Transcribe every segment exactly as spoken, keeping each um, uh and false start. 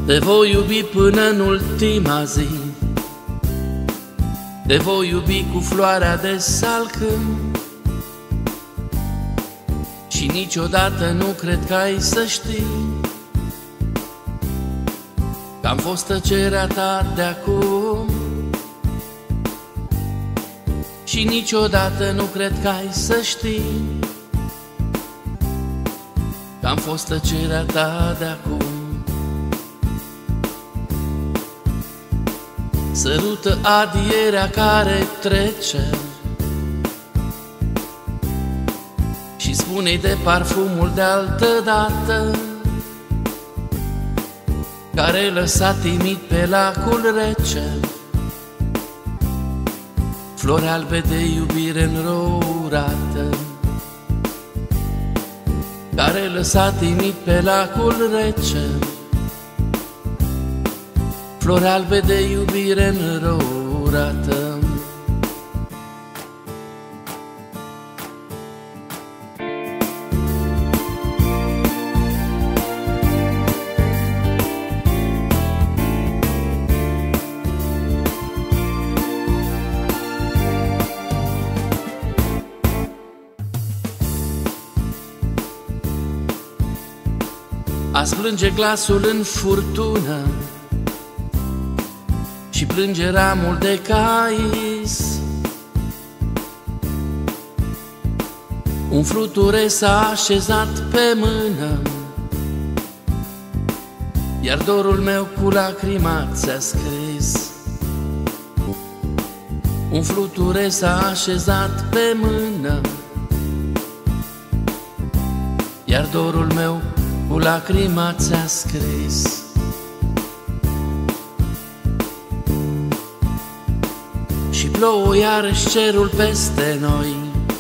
Te voi iubi până în ultima zi, te voi iubi cu floarea de salcâm, și niciodată nu cred că ai să știi că-am fost tăcerea ta de acum. Și niciodată nu cred că ai să știi că-am fost tăcerea ta de acum. Sărută adierea care trece și spune-i de parfumul de altădată, care lăsa timid pe lacul rece flori albe de iubire înrourată, care lăsa timid pe lacul rece flori albe de iubire înrourată. Azi plânge glasul în furtună și plânge ramul de cais. Un fluture s-a așezat pe mână, iar dorul meu cu lacrima ți-a scris. Un fluture s-a așezat pe mână, iar dorul meu cu lacrima ți-a scris. Și plouă iarăși cerul peste noi,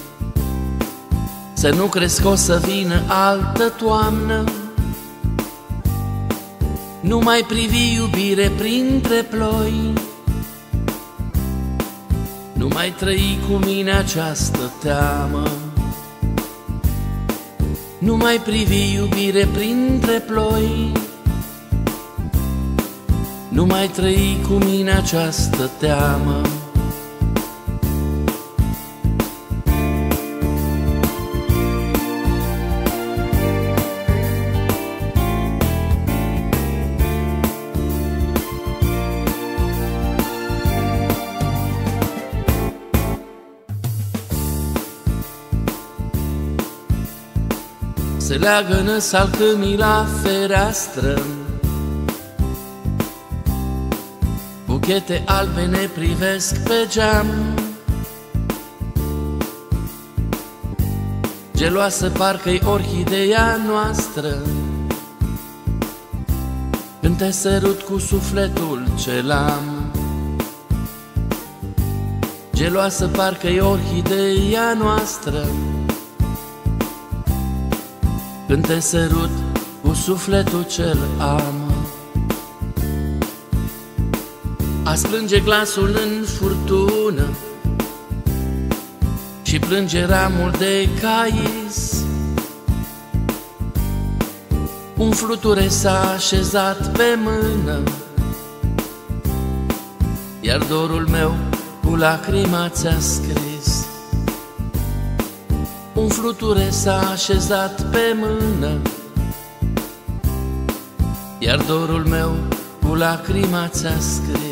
să nu crezi că o să vină altă toamnă. Nu mai privi iubire printre ploi, nu mai trăi cu mine această teamă. Nu mai privi iubire printre ploi, nu mai trăi cu mine această teamă. Se leagănă salcâmii la fereastră, buchete albe ne privesc pe geam. Geloasă parcă-i orhideea noastră, când te sărut cu sufletul ce l-am. Geloasă parcă-i orhideea noastră, când te sărut cu sufletul ce-l am. Azi plânge glasul în furtună și plânge ramul de cais. Un fluture s-a așezat pe mână, iar dorul meu cu lacrima ți-a scris. Un fluture s-a așezat pe mână, iar dorul meu cu lacrima ți-a scris.